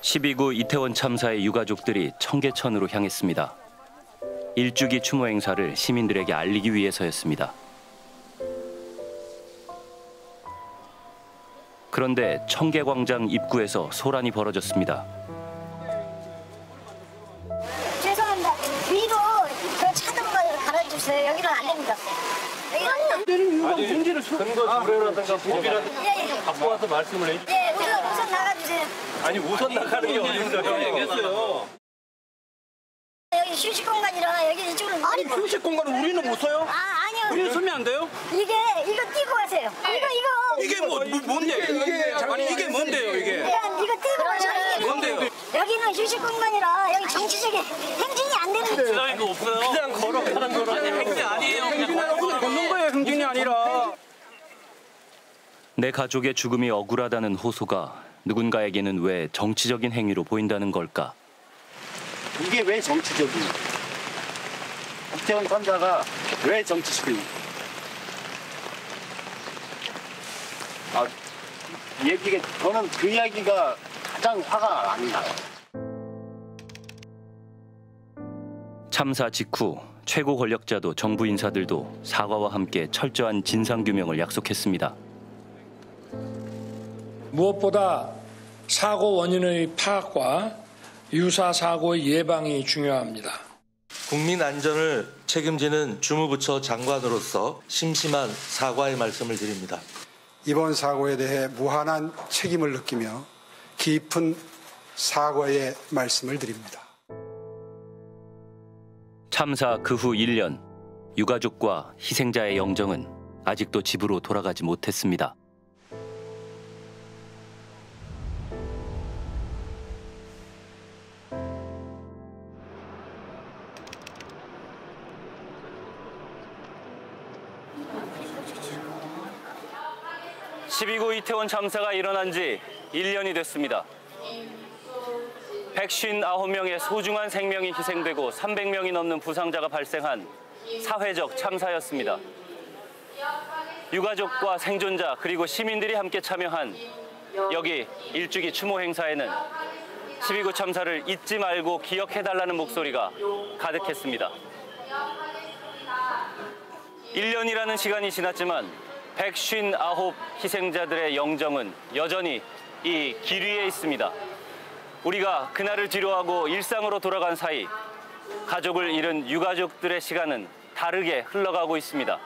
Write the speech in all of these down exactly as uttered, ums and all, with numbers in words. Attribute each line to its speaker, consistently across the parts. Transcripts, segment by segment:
Speaker 1: 십이 구 이태원 참사의 유가족들이 청계천으로 향했습니다. 일주기 추모 행사를 시민들에게 알리기 위해서였습니다. 그런데 청계광장 입구에서 소란이 벌어졌습니다.
Speaker 2: 죄송합니다. 위로 그 차등을 갈아주세요. 여기는 안 됩니다.
Speaker 3: 때리는 이유가 문제를 근거 조례라든가 법이라든가
Speaker 2: 예, 예.
Speaker 3: 갖고 와서 말씀을 해.
Speaker 2: 예, 우선, 우선 나가주세요.
Speaker 3: 아니 우선 나가는 게 어디 있어요? 얘기했어요.
Speaker 2: 여기 휴식 공간이라 여기 이쪽으로.
Speaker 3: 아니 휴식 공간은 우리는 못 써요?
Speaker 2: 아, 아니요.
Speaker 3: 우리는 쓰면 안 돼요?
Speaker 2: 이게 이거 띄고 가세요. 이거 이거.
Speaker 3: 이게 뭐, 뭐 뭔데? 이게 아니 이게 뭔데요 이게?
Speaker 2: 그냥 이거 띄고 가셔요.
Speaker 3: 뭔데요?
Speaker 2: 여기는 휴식 공간이라 여기 정치적인 행진이 안 되는 거예요.
Speaker 3: 그냥 이거 없어요. 그냥 걸어가는 거라. 아니 행진 아니에요. 그냥 그냥 걷는 거예요. 행진이 아니라.
Speaker 1: 내 가족의 죽음이 억울하다는 호소가 누군가에게는 왜 정치적인 행위로 보인다는 걸까?
Speaker 4: 이게 왜 정치적이에요? 이태원 참사가 왜 정치적이에요? 아, 얘기가 저는 그 이야기가 가장 화가 안 나요.
Speaker 1: 참사 직후 최고 권력자도 정부 인사들도 사과와 함께 철저한 진상규명을 약속했습니다.
Speaker 5: 무엇보다 사고 원인의 파악과 유사 사고의 예방이 중요합니다.
Speaker 6: 국민 안전을 책임지는 주무부처 장관으로서 심심한 사과의 말씀을 드립니다.
Speaker 7: 이번 사고에 대해 무한한 책임을 느끼며 깊은 사과의 말씀을 드립니다.
Speaker 1: 참사 그 후 일 년, 유가족과 희생자의 영정은 아직도 집으로 돌아가지 못했습니다. 십이 구 이태원 참사가 일어난 지 일 년이 됐습니다. 백오십구 명의 소중한 생명이 희생되고 삼백 명이 넘는 부상자가 발생한 사회적 참사였습니다. 유가족과 생존자 그리고 시민들이 함께 참여한 여기 일주기 추모 행사에는 십이 구 참사를 잊지 말고 기억해달라는 목소리가 가득했습니다. 일 년이라는 시간이 지났지만 백오십구 희생자들의 영정은 여전히 이 길 위에 있습니다. 우리가 그날을 뒤로하고 일상으로 돌아간 사이 가족을 잃은 유가족들의 시간은 다르게 흘러가고 있습니다.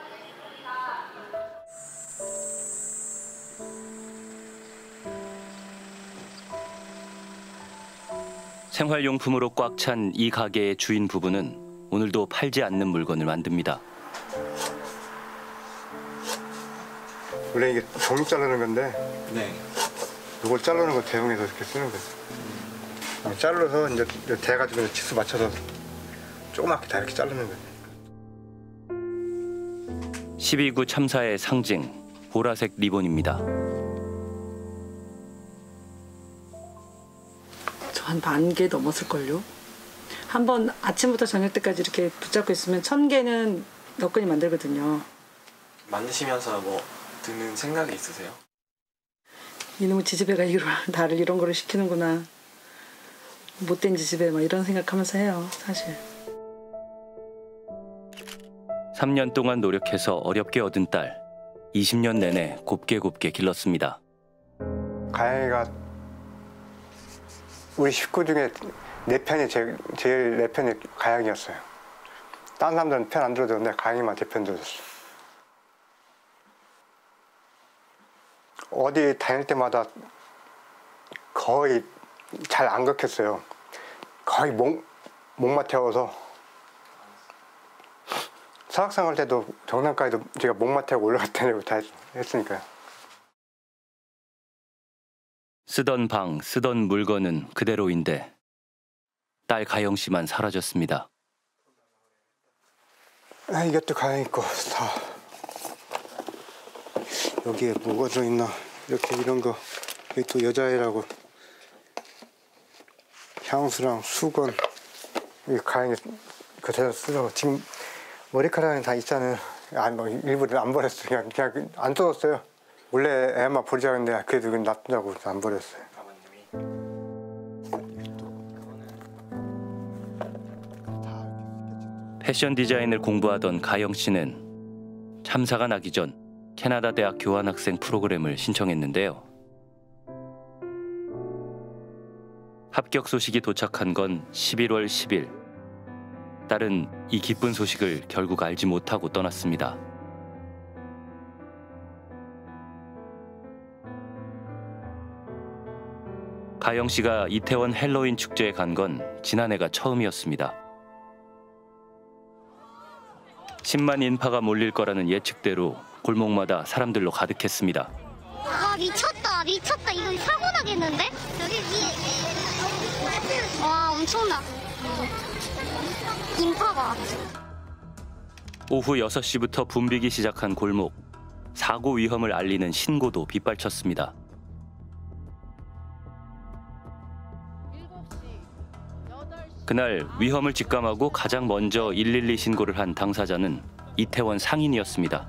Speaker 1: 생활용품으로 꽉 찬 이 가게의 주인 부부는 오늘도 팔지 않는 물건을 만듭니다.
Speaker 8: 원래 이게 종이 자르는 건데
Speaker 6: 네.
Speaker 8: 이걸 자르는 거 대용해서 이렇게 쓰는 거죠. 잘라서 이제 대가지고 치수 맞춰서 조그맣게 다 이렇게 자르는 거예요.
Speaker 1: 십이 구 참사의 상징, 보라색 리본입니다.
Speaker 9: 저 한 만 개 넘었을걸요. 한 번 아침부터 저녁 때까지 이렇게 붙잡고 있으면 천 개는 너끈히 만들거든요.
Speaker 10: 만드시면서 뭐 드는 생각이 있으세요?
Speaker 9: 이놈의 지지배가 이걸 나를 이런 거를 시키는구나. 못된 지지배 막 이런 생각하면서 해요, 사실.
Speaker 1: 삼 년 동안 노력해서 어렵게 얻은 딸, 이십 년 내내 곱게 곱게 길렀습니다.
Speaker 8: 가영이가 우리 식구 중에 내 편이 제일, 제일 내 편이 가영이었어요. 다른 사람들은 편 안 들어도 내 가영이만 제 편 들어줬어. 어디 다닐 때마다 거의 잘 안 걷겠어요. 거의 목, 목마 태워서 사학생 할 때도 정상까지도 제가 목마 태우고 올라갔다고 다 했으니까요.
Speaker 1: 쓰던 방, 쓰던 물건은 그대로인데 딸 가영 씨만 사라졌습니다.
Speaker 8: 아, 이것도 가영이 거 다. 여기에 뭐가 들어있나 이렇게 이런 거 여기 또 여자애라고 향수랑 수건 여기 가영이 그대로 쓰라고 지금 머리카락은 다 있잖아요. 아, 뭐 일부러 안 버렸어요. 그냥, 그냥 안 뜯었어요. 원래 애만 버리자고 했는데 그래도 놔두자고 안 버렸어요.
Speaker 1: 패션 디자인을 공부하던 가영 씨는 참사가 나기 전 캐나다 대학 교환학생 프로그램을 신청했는데요. 합격 소식이 도착한 건 십일월 십일. 딸은 이 기쁜 소식을 결국 알지 못하고 떠났습니다. 가영 씨가 이태원 헬로윈 축제에 간 건 지난해가 처음이었습니다. 십만 인파가 몰릴 거라는 예측대로 골목마다 사람들로 가득했습니다.
Speaker 11: 와 미쳤다 미쳤다 이거 사고 나겠는데? 여기 위에 와 엄청나 인파가.
Speaker 1: 오후 여섯 시부터 붐비기 시작한 골목. 사고 위험을 알리는 신고도 빗발쳤습니다. 그날 위험을 직감하고 가장 먼저 일일이 신고를 한 당사자는 이태원 상인이었습니다.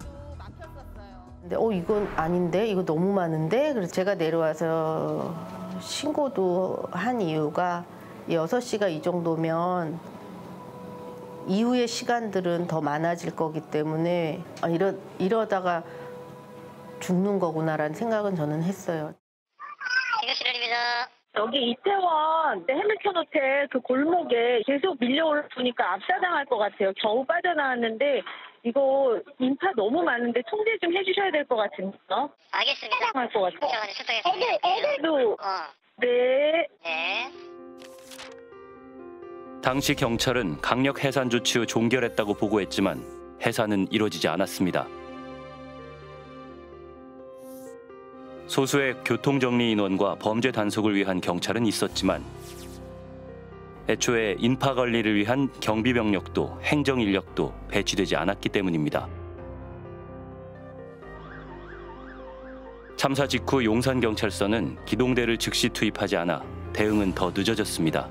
Speaker 12: 근데 어 이건 아닌데 이거 너무 많은데 그래서 제가 내려와서 신고도 한 이유가 여섯 시가 이 정도면 이후의 시간들은 더 많아질 거기 때문에 아, 이러, 이러다가 죽는 거구나라는 생각은 저는 했어요.
Speaker 13: 여기 이태원 해밀턴호텔 그 골목에 계속 밀려오니까 압사당할 것 같아요. 겨우 빠져나왔는데 이거 인파 너무 많은데 통제 좀 해주셔야 될 것 같은데요.
Speaker 11: 알겠습니다.
Speaker 13: 당할 것 같아요.
Speaker 11: 애들,
Speaker 13: 애들도.
Speaker 11: 어.
Speaker 13: 네.
Speaker 11: 네.
Speaker 1: 당시 경찰은 강력 해산 조치 후 종결했다고 보고했지만 해산은 이루어지지 않았습니다. 소수의 교통정리 인원과 범죄 단속을 위한 경찰은 있었지만 애초에 인파 관리를 위한 경비 병력도 행정 인력도 배치되지 않았기 때문입니다. 참사 직후 용산경찰서는 기동대를 즉시 투입하지 않아 대응은 더 늦어졌습니다.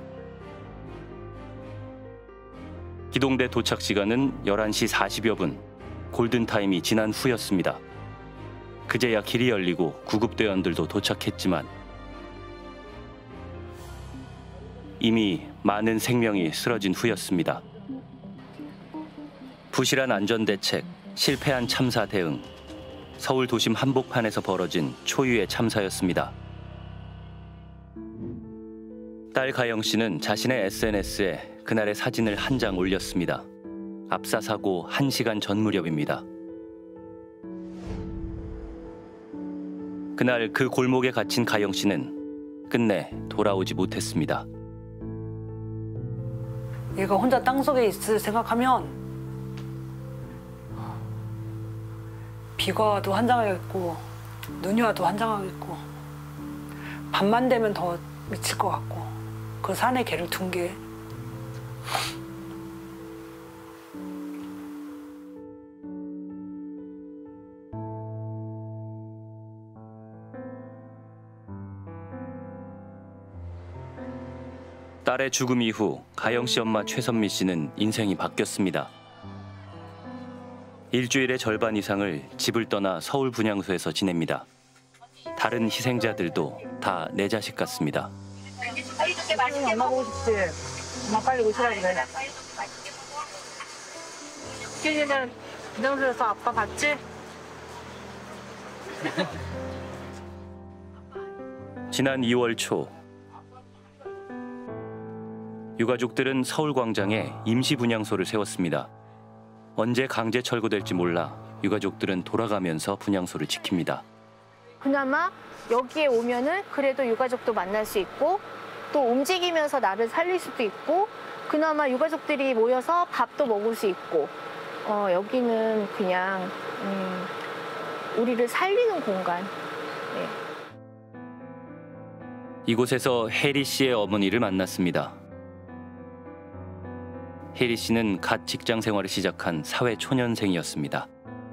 Speaker 1: 기동대 도착 시간은 열한 시 사십여 분, 골든타임이 지난 후였습니다. 그제야 길이 열리고 구급대원들도 도착했지만 이미 많은 생명이 쓰러진 후였습니다. 부실한 안전대책, 실패한 참사 대응, 서울 도심 한복판에서 벌어진 초유의 참사였습니다. 딸 가영 씨는 자신의 에스엔에스에 그날의 사진을 한 장 올렸습니다. 압사 사고 한 시간 전 무렵입니다. 그날 그 골목에 갇힌 가영 씨는 끝내 돌아오지 못했습니다.
Speaker 9: 얘가 혼자 땅속에 있을 생각하면 비가 와도 환장하겠고 눈이 와도 환장하겠고 밤만 되면 더 미칠 것 같고 그 산에 걔를 둔 게
Speaker 1: 딸의 죽음 이후 가영 씨 엄마 최선미 씨는 인생이 바뀌었습니다. 일주일의 절반 이상을 집을 떠나 서울 분향소에서 지냅니다. 다른 희생자들도 다 내 자식 같습니다.
Speaker 13: 빨리 줄게 맛있게 엄마 보고 싶지? 엄마 빨리 오시라 그래. 규진이는 분향소에서 아빠 봤지?
Speaker 1: 지난 이월 초 유가족들은 서울광장에 임시 분향소를 세웠습니다. 언제 강제 철거될지 몰라 유가족들은 돌아가면서 분향소를 지킵니다.
Speaker 14: 그나마 여기에 오면은 그래도 유가족도 만날 수 있고 또 움직이면서 나를 살릴 수도 있고 그나마 유가족들이 모여서 밥도 먹을 수 있고 어, 여기는 그냥 음, 우리를 살리는 공간. 네.
Speaker 1: 이곳에서 혜리 씨의 어머니를 만났습니다. 혜리 씨는 갓 직장 생활을 시작한 사회 초년생이었습니다.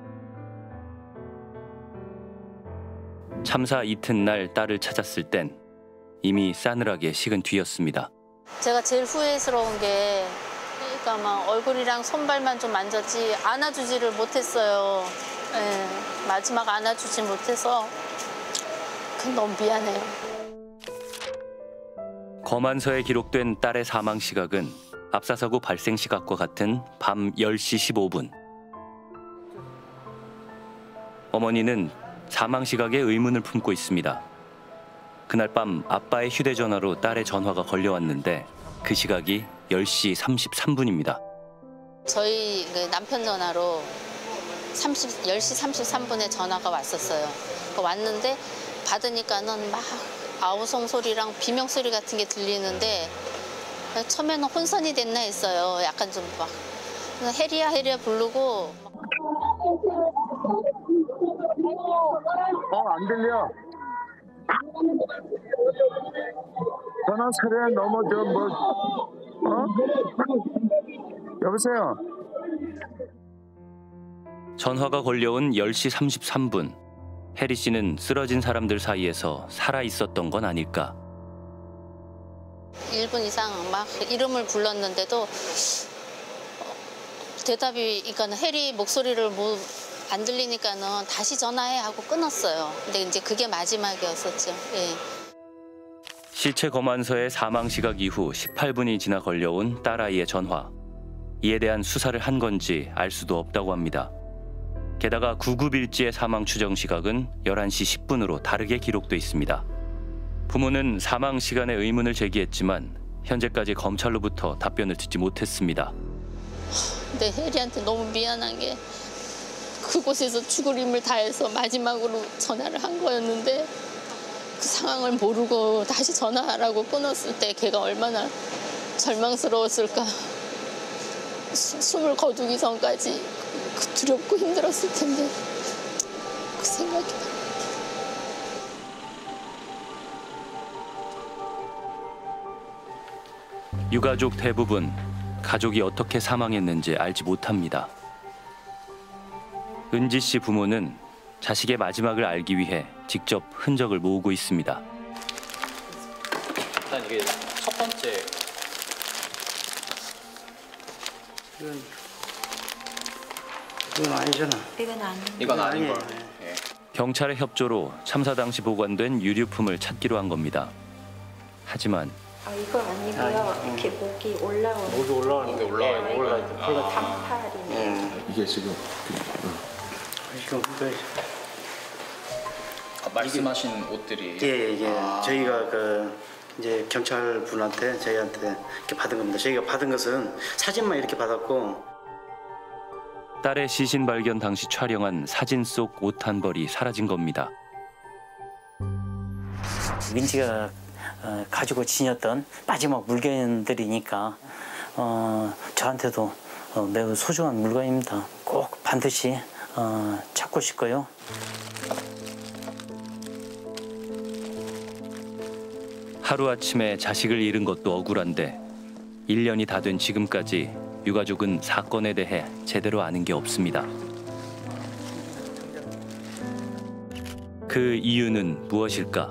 Speaker 1: 참사 이튿날 딸을 찾았을 땐 이미 싸늘하게 식은 뒤였습니다.
Speaker 15: 제가 제일 후회스러운 게 그러니까 막 얼굴이랑 손발만 좀 만졌지 안아주지를 못했어요. 네, 마지막 안아주지 못해서 너무 미안해요.
Speaker 1: 검안서에 기록된 딸의 사망 시각은 압사사고 발생 시각과 같은 밤 열 시 십오 분. 어머니는 사망 시각에 의문을 품고 있습니다. 그날 밤 아빠의 휴대전화로 딸의 전화가 걸려왔는데 그 시각이 열 시 삼십삼 분입니다.
Speaker 15: 저희 남편 전화로 열 시 삼십삼 분에 전화가 왔었어요. 왔는데 받으니까는 막 아우성 소리랑 비명 소리 같은 게 들리는데 처음에는 혼선이 됐나 했어요. 약간 좀 막 해리야 해리야 부르고.
Speaker 16: 어, 안 들려. 전화 소리에 너무 저 뭐 어? 여보세요.
Speaker 1: 전화가 걸려온 열 시 삼십삼 분. 해리 씨는 쓰러진 사람들 사이에서 살아 있었던 건 아닐까?
Speaker 15: 일 분 이상 막 이름을 불렀는데도 대답이, 그러니까 해리 목소리를 뭐 안 들리니까는 다시 전화해 하고 끊었어요. 근데 이제 그게 마지막이었었죠. 예.
Speaker 1: 시체 검안서의 사망 시각 이후 십팔 분이 지나 걸려온 딸아이의 전화. 이에 대한 수사를 한 건지 알 수도 없다고 합니다. 게다가 구급일지의 사망 추정 시각은 열한 시 십 분으로 다르게 기록돼 있습니다. 부모는 사망 시간에 의문을 제기했지만 현재까지 검찰로부터 답변을 듣지 못했습니다.
Speaker 15: 근데 해리한테 너무 미안한 게 그곳에서 죽을 힘을 다해서 마지막으로 전화를 한 거였는데 그 상황을 모르고 다시 전화하라고 끊었을 때 걔가 얼마나 절망스러웠을까. 수, 숨을 거두기 전까지 그 두렵고 힘들었을 텐데 그 생각이 납니다.
Speaker 1: 유가족 대부분 가족이 어떻게 사망했는지 알지 못합니다. 은지 씨 부모는 자식의 마지막을 알기 위해 직접 흔적을 모으고 있습니다.
Speaker 3: 일단 이게 첫 번째.
Speaker 17: 이건, 이건 아니잖아.
Speaker 14: 이건 아닌
Speaker 3: 이건 아닌 걸. 예.
Speaker 1: 경찰의 협조로 참사 당시 보관된 유류품을 찾기로 한 겁니다. 하지만
Speaker 14: 아, 이거 아니고요. 이렇게 목이 올라오는.
Speaker 3: 목이 올라오는 게 올라와 있는 거예요.
Speaker 14: 이거 단팔이네.
Speaker 17: 이게 지금 이거 그
Speaker 3: 아, 말씀하신 옷들이.
Speaker 17: 예, 이게
Speaker 3: 아.
Speaker 17: 저희가 그 이제 경찰 분한테 저희한테 이렇게 받은 겁니다. 저희가 받은 것은 사진만 이렇게 받았고.
Speaker 1: 딸의 시신 발견 당시 촬영한 사진 속 옷 한 벌이 사라진 겁니다.
Speaker 18: 민지가 어, 가지고 지녔던 마지막 물건들이니까 어, 저한테도 어, 매우 소중한 물건입니다. 꼭 반드시 어, 찾고 싶고요.
Speaker 1: 하루아침에 자식을 잃은 것도 억울한데 일 년이 다 된 지금까지 유가족은 사건에 대해 제대로 아는 게 없습니다. 그 이유는 무엇일까?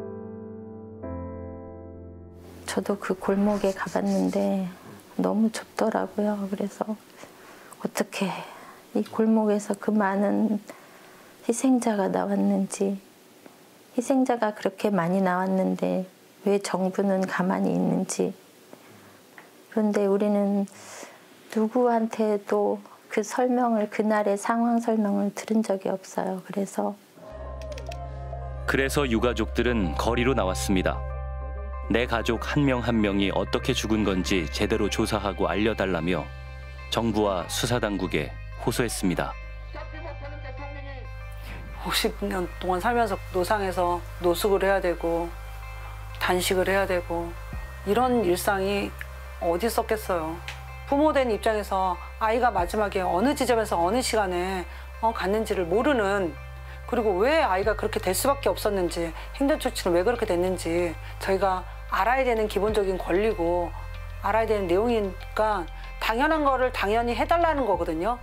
Speaker 19: 저도 그 골목에 가봤는데 너무 좁더라고요. 그래서 어떻게 이 골목에서 그 많은 희생자가 나왔는지, 희생자가 그렇게 많이 나왔는데 왜 정부는 가만히 있는지. 그런데 우리는 누구한테도 그 설명을, 그날의 상황 설명을 들은 적이 없어요. 그래서
Speaker 1: 그래서 유가족들은 거리로 나왔습니다. 내 가족 한 명 한 명이 어떻게 죽은 건지 제대로 조사하고 알려달라며 정부와 수사당국에 호소했습니다.
Speaker 9: 오십 년 동안 살면서 노상에서 노숙을 해야 되고 단식을 해야 되고 이런 일상이 어디 있었겠어요. 부모된 입장에서 아이가 마지막에 어느 지점에서 어느 시간에 어, 갔는지를 모르는, 그리고 왜 아이가 그렇게 될 수밖에 없었는지, 행정조치는 왜 그렇게 됐는지 저희가 알아야 되는 기본적인 권리고 알아야 되는 내용이니까 당연한 거를 당연히 해달라는 거거든요.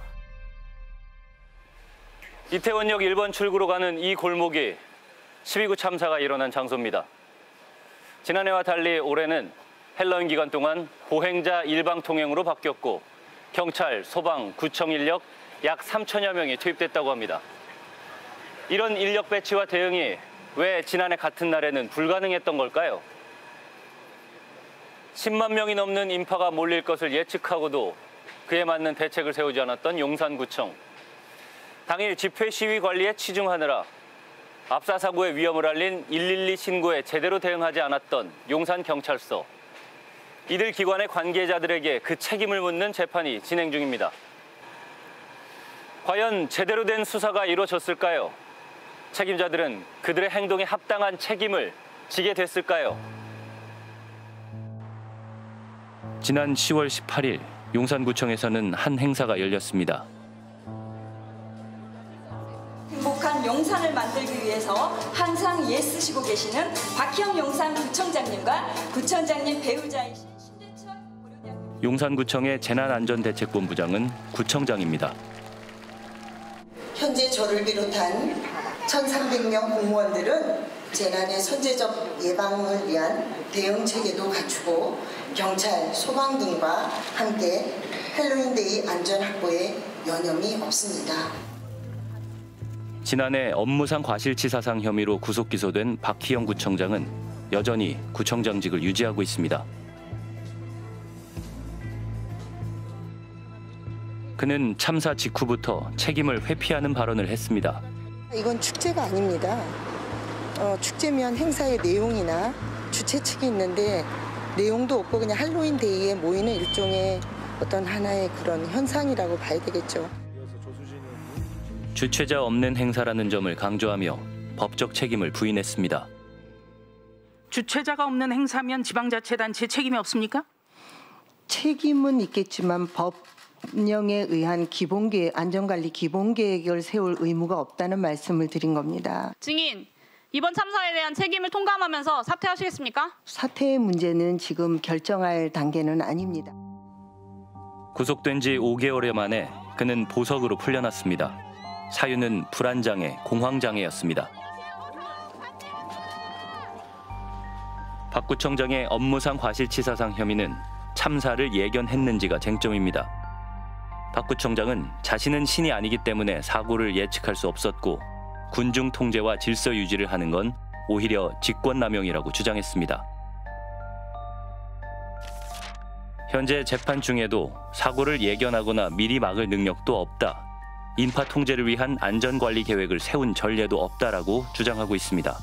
Speaker 1: 이태원역 일 번 출구로 가는 이 골목이 십이 구 참사가 일어난 장소입니다. 지난해와 달리 올해는 헬로윈 기간 동안 보행자 일방 통행으로 바뀌었고 경찰, 소방, 구청 인력 약 삼천여 명이 투입됐다고 합니다. 이런 인력 배치와 대응이 왜 지난해 같은 날에는 불가능했던 걸까요? 십만 명이 넘는 인파가 몰릴 것을 예측하고도 그에 맞는 대책을 세우지 않았던 용산구청. 당일 집회 시위 관리에 치중하느라 압사 사고의 위험을 알린 일일이 신고에 제대로 대응하지 않았던 용산경찰서. 이들 기관의 관계자들에게 그 책임을 묻는 재판이 진행 중입니다. 과연 제대로 된 수사가 이루어졌을까요? 책임자들은 그들의 행동에 합당한 책임을 지게 됐을까요? 지난 시월 십팔일 용산구청에서는 한 행사가 열렸습니다.
Speaker 20: 행복한 용산을 만들기 위해서 항상 애쓰시고 계시는 박희영 용산구청장님과 구청장님 배우자이신 신대철 고려대학교
Speaker 1: 용산구청의 재난안전대책본부장은 구청장입니다.
Speaker 21: 현재 저를 비롯한 천삼백 명 공무원들은 재난의 선제적 예방을 위한 대응 체계도 갖추고 경찰, 소방 등과 함께 헬로윈데이 안전 확보에 여념이 없습니다.
Speaker 1: 지난해 업무상 과실치사상 혐의로 구속 기소된 박희영 구청장은 여전히 구청장직을 유지하고 있습니다. 그는 참사 직후부터 책임을 회피하는 발언을 했습니다.
Speaker 21: 이건 축제가 아닙니다. 어, 축제면 행사의 내용이나 주최 측이 있는데 내용도 없고 그냥 할로윈 데이에 모이는 일종의 어떤 하나의 그런 현상이라고 봐야 되겠죠.
Speaker 1: 주최자 없는 행사라는 점을 강조하며 법적 책임을 부인했습니다.
Speaker 22: 주최자가 없는 행사면 지방자치단체 책임이 없습니까?
Speaker 21: 책임은 있겠지만 법령에 의한 기본계획, 안전관리 기본계획을 세울 의무가 없다는 말씀을 드린 겁니다.
Speaker 23: 증인, 이번 참사에 대한 책임을 통감하면서 사퇴하시겠습니까?
Speaker 21: 사퇴의 문제는 지금 결정할 단계는 아닙니다.
Speaker 1: 구속된 지 오 개월여 만에 그는 보석으로 풀려났습니다. 사유는 불안장애, 공황장애였습니다. 박 구청장의 업무상 과실치사상 혐의는 참사를 예견했는지가 쟁점입니다. 박 구청장은 자신은 신이 아니기 때문에 사고를 예측할 수 없었고 군중 통제와 질서 유지를 하는 건 오히려 직권남용이라고 주장했습니다. 현재 재판 중에도 사고를 예견하거나 미리 막을 능력도 없다. 인파 통제를 위한 안전관리 계획을 세운 전례도 없다라고 주장하고 있습니다.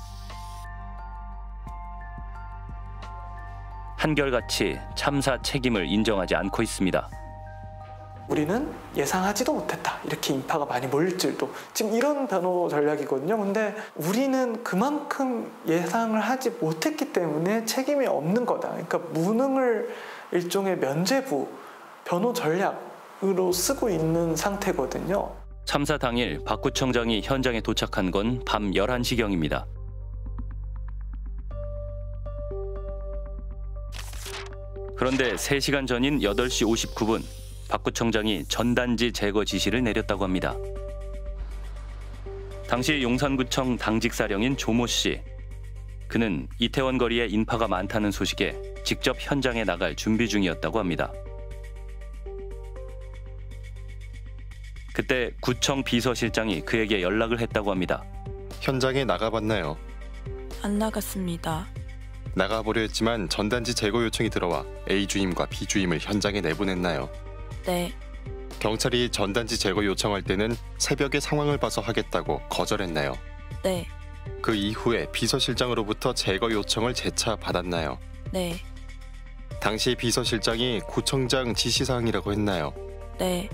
Speaker 1: 한결같이 참사 책임을 인정하지 않고 있습니다.
Speaker 3: 우리는 예상하지도 못했다. 이렇게 인파가 많이 몰릴 줄도. 지금 이런 변호 전략이거든요. 근데 우리는 그만큼 예상을 하지 못했기 때문에 책임이 없는 거다. 그러니까 무능을 일종의 면죄부, 변호 전략으로 쓰고 있는 상태거든요.
Speaker 1: 참사 당일 박 구청장이 현장에 도착한 건 밤 열한 시경입니다. 그런데 세 시간 전인 여덟 시 오십구 분, 박 구청장이 전단지 제거 지시를 내렸다고 합니다. 당시 용산구청 당직사령인 조모 씨. 그는 이태원 거리에 인파가 많다는 소식에 직접 현장에 나갈 준비 중이었다고 합니다. 그때 구청 비서실장이 그에게 연락을 했다고 합니다.
Speaker 24: 현장에 나가봤나요?
Speaker 25: 안 나갔습니다.
Speaker 24: 나가보려 했지만 전단지 제거 요청이 들어와 A 주임과 B 주임을 현장에 내보냈나요?
Speaker 25: 네.
Speaker 24: 경찰이 전단지 제거 요청할 때는 새벽에 상황을 봐서 하겠다고 거절했나요?
Speaker 25: 네.
Speaker 24: 그 이후에 비서실장으로부터 제거 요청을 재차 받았나요?
Speaker 25: 네.
Speaker 24: 당시 비서실장이 구청장 지시사항이라고 했나요?
Speaker 25: 네.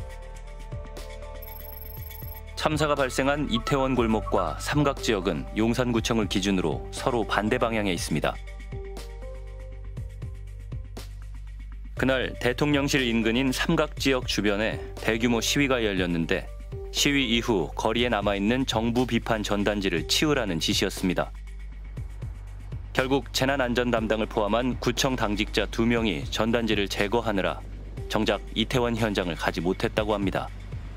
Speaker 1: 참사가 발생한 이태원 골목과 삼각 지역은 용산구청을 기준으로 서로 반대 방향에 있습니다. 그날 대통령실 인근인 삼각 지역 주변에 대규모 시위가 열렸는데 시위 이후 거리에 남아있는 정부 비판 전단지를 치우라는 지시였습니다. 결국 재난안전 담당을 포함한 구청 당직자 두 명이 전단지를 제거하느라 정작 이태원 현장을 가지 못했다고 합니다.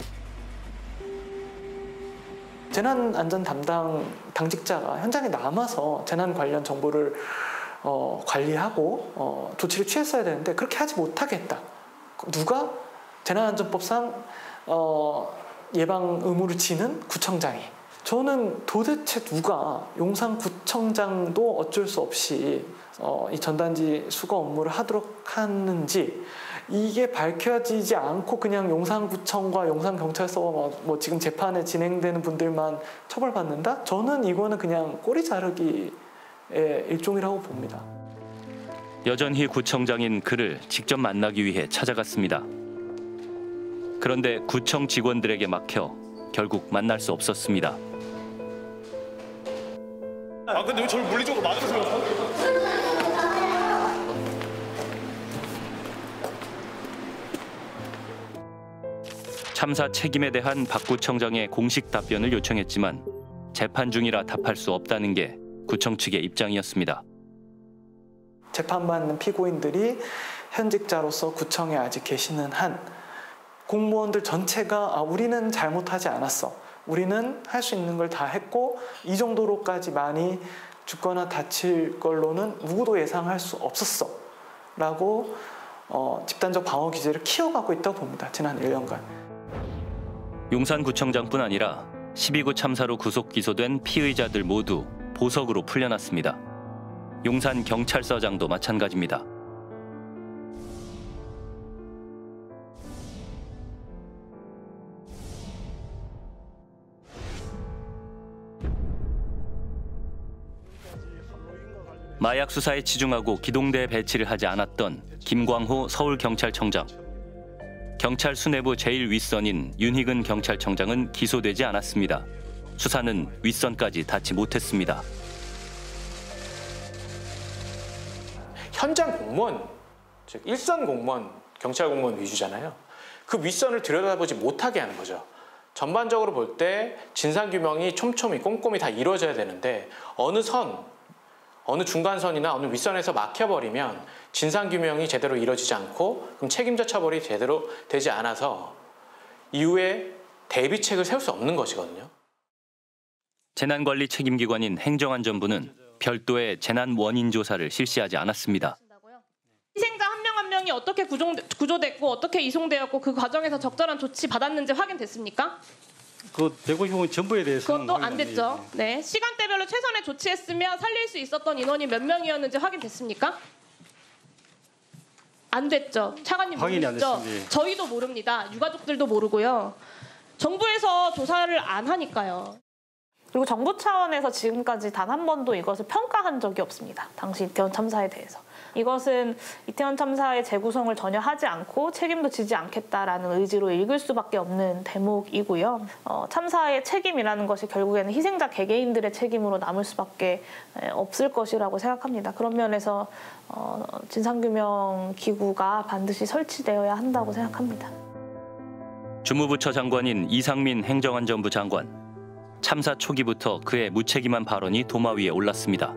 Speaker 3: 재난안전 담당 당직자가 현장에 남아서 재난 관련 정보를 어, 관리하고 어, 조치를 취했어야 되는데 그렇게 하지 못하게 했다. 누가? 재난안전법상 어, 예방 의무를 지는 구청장이 저는 도대체 누가 용산구청장도 어쩔 수 없이 어, 이 전단지 수거 업무를 하도록 하는지 이게 밝혀지지 않고 그냥 용산구청과 용산경찰서가 뭐, 뭐 지금 재판에 진행되는 분들만 처벌받는다? 저는 이거는 그냥 꼬리 자르기의 일종이라고 봅니다.
Speaker 1: 여전히 구청장인 그를 직접 만나기 위해 찾아갔습니다. 그런데 구청 직원들에게 막혀 결국 만날 수 없었습니다.
Speaker 2: 아 근데 왜 저를 물리적으로 막으세요?
Speaker 1: 참사 책임에 대한 박 구청장의 공식 답변을 요청했지만 재판 중이라 답할 수 없다는 게 구청 측의 입장이었습니다.
Speaker 3: 재판받는 피고인들이 현직자로서 구청에 아직 계시는 한 공무원들 전체가 아, 우리는 잘못하지 않았어. 우리는 할 수 있는 걸 다 했고 이 정도로까지 많이 죽거나 다칠 걸로는 누구도 예상할 수 없었어. 라고 어, 집단적 방어 기제를 키워가고 있다고 봅니다. 지난 일 년간.
Speaker 1: 용산구청장뿐 아니라 십이 구 참사로 구속 기소된 피의자들 모두 보석으로 풀려났습니다. 용산경찰서장도 마찬가지입니다. 마약 수사에 치중하고 기동대에 배치를 하지 않았던 김광호 서울경찰청장. 경찰 수뇌부 제일 윗선인 윤희근 경찰청장은 기소되지 않았습니다. 수사는 윗선까지 닿지 못했습니다.
Speaker 4: 현장 공무원, 즉 일선 공무원, 경찰 공무원 위주잖아요. 그 윗선을 들여다보지 못하게 하는 거죠. 전반적으로 볼 때 진상규명이 촘촘히 꼼꼼히 다 이루어져야 되는데 어느 선, 어느 중간선이나 어느 윗선에서 막혀버리면 진상규명이 제대로 이루어지지 않고 그럼 책임자 처벌이 제대로 되지 않아서 이후에 대비책을 세울 수 없는 것이거든요.
Speaker 1: 재난관리 책임기관인 행정안전부는 별도의 재난 원인 조사를 실시하지 않았습니다.
Speaker 23: 희생자 한 명 한 명이 어떻게 구조, 구조됐고 어떻게 이송되었고 그 과정에서 적절한 조치 받았는지 확인됐습니까?
Speaker 5: 그 대구형 전부에 대해서는
Speaker 23: 그것도 안 됐죠. 네, 시간대별로 최선의 조치했으며 살릴 수 있었던 인원이 몇 명이었는지 확인됐습니까? 안 됐죠. 차관님 모르시죠? 저희도 모릅니다. 유가족들도 모르고요. 정부에서 조사를 안 하니까요.
Speaker 6: 그리고 정부 차원에서 지금까지 단 한 번도 이것을 평가한 적이 없습니다. 당시 이태원 참사에 대해서. 이것은 이태원 참사의 재구성을 전혀 하지 않고 책임도 지지 않겠다라는 의지로 읽을 수밖에 없는 대목이고요. 어, 참사의 책임이라는 것이 결국에는 희생자 개개인들의 책임으로 남을 수밖에 없을 것이라고 생각합니다. 그런 면에서 어, 진상규명 기구가 반드시 설치되어야 한다고 생각합니다.
Speaker 1: 주무부처 장관인 이상민 행정안전부 장관. 참사 초기부터 그의 무책임한 발언이 도마 위에 올랐습니다.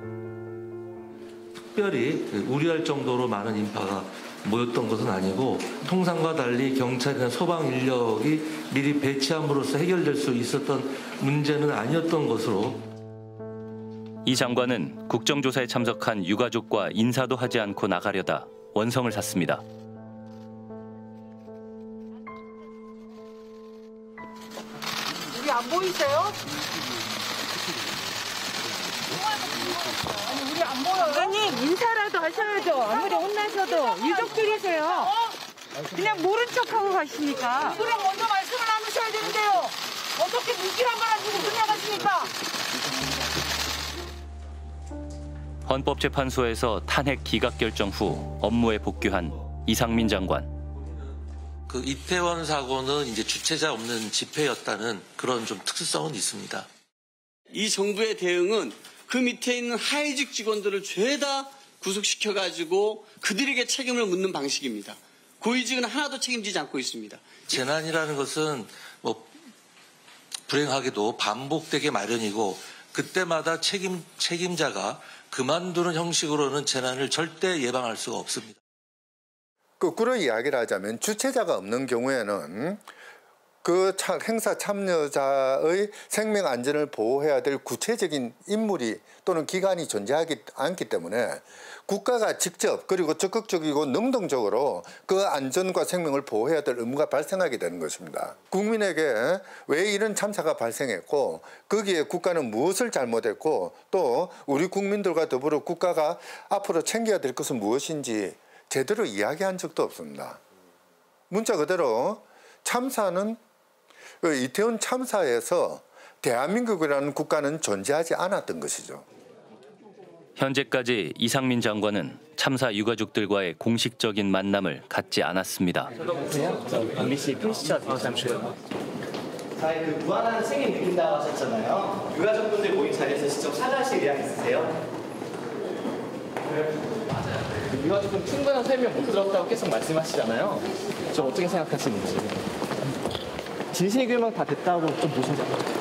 Speaker 7: 특별히 우려할 정도로 많은 인파가 모였던 것은 아니고 통상과 달리 경찰이나 소방 인력이 미리 배치함으로써 해결될 수 있었던 문제는 아니었던 것으로.
Speaker 1: 이 장관은 국정조사에 참석한 유가족과 인사도 하지 않고 나가려다 원성을 샀습니다.
Speaker 9: 우리 안 보이세요?
Speaker 26: 아니 우리 안 보여요? 아니 인사라도 하셔야죠. 아무리 혼나셔도 유족들이세요. 그냥 모른 척하고 가시니까.
Speaker 9: 이거랑 먼저 말씀을 나누셔야 되는데요. 어떻게 무기한 걸 가지고 끝나가십니까?
Speaker 1: 헌법재판소에서 탄핵 기각 결정 후 업무에 복귀한 이상민 장관.
Speaker 27: 그 이태원 사고는 이제 주체자 없는 집회였다는 그런 좀 특수성은 있습니다.
Speaker 28: 이 정부의 대응은 그 밑에 있는 하위직 직원들을 죄다 구속시켜가지고 그들에게 책임을 묻는 방식입니다. 고위직은 하나도 책임지지 않고 있습니다.
Speaker 27: 재난이라는 것은 뭐 불행하게도 반복되게 마련이고 그때마다 책임, 책임자가 그만두는 형식으로는 재난을 절대 예방할 수가 없습니다.
Speaker 29: 거꾸로 이야기를 하자면 주체자가 없는 경우에는
Speaker 8: 그 행사 참여자의 생명 안전을 보호해야 될 구체적인 인물이 또는 기관이 존재하지 않기 때문에 국가가 직접 그리고 적극적이고 능동적으로 그 안전과 생명을 보호해야 될 의무가 발생하게 되는 것입니다. 국민에게 왜 이런 참사가 발생했고 거기에 국가는 무엇을 잘못했고 또 우리 국민들과 더불어 국가가 앞으로 챙겨야 될 것은 무엇인지 제대로 이야기한 적도 없습니다. 문자 그대로 참사는 이태원 참사에서 대한민국이라는 국가는 존재하지 않았던 것이죠.
Speaker 1: 현재까지 이상민 장관은 참사 유가족들과의 공식적인 만남을 갖지 않았습니다.
Speaker 10: 엠비씨 필시처 잠시만요. 그 무한한 책임 느낀다고 하셨잖아요. 유가족분들 모임 자리에서 직접 사과하실 의향 있으세요? 맞아요. 유가족분 충분한 설명 못 들었다고 계속 말씀하시잖아요. 저 어떻게 생각하시는지. 진실규명 다 됐다고 좀 보시죠.